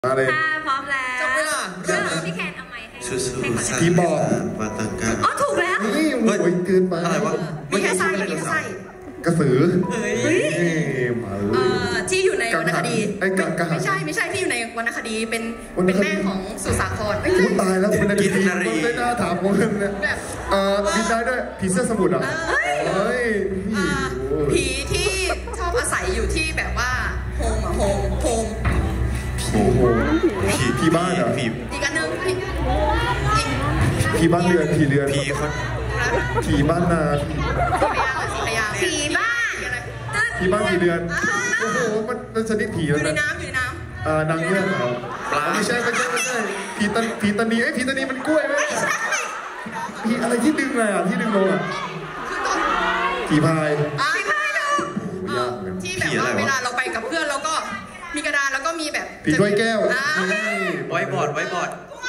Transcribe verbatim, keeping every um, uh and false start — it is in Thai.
มาเลยค่ะพร้อมแล้วจบไปละเรื่องพี่แคนเอาไมค์ให้พี่บอกวาตากาอ๋อถูกแล้วนี่โอ้ยเกินไปอะไรวะมีแค่ไส้มีแค่ไส้กระสือเฮ้ยมาเลยที่อยู่ในวรรณคดีไม่ใช่ไม่ใช่ที่อยู่ในวรรณคดีเป็นเป็นแม่ของสุสาครไม่ตายแล้วคุณนาดีไม่น่าถามผมเลยเนี่ยเออบินได้ด้วยผีเสื้อสมุทรอ่ะเฮ้ยผีที่ชอบอาศัยอยู่ที่แบบว่าโฮมอะโฮมโฮมโอ้โหผีผีบ้านเหรอผีอีกอันนึงผีผีบ้านเรือนผีเรือนผีคนผีบ้านนาผีบ้านผีบ้านผีเรือนโอ้โหมันมันชนิดผีแล้วนะอยู่ในน้ำอยู่ในน้ำอ่านางเงือกเหรอปลาไม่ใช่ไม่ใช่ไม่ใช่ผีตันผีตันนีไอ้ผีตันนีมันกล้วยไหมผีอะไรที่ดึงอะไรอ่ะที่ดึงลงอ่ะผีพายผีพายดูที่แบบว่าเวลาเราไปกับเพื่อนเราก็มีกระดานแล้วก็มีแบบผีถ้วยแก้วไว้บอร์ดไว้บอร์ด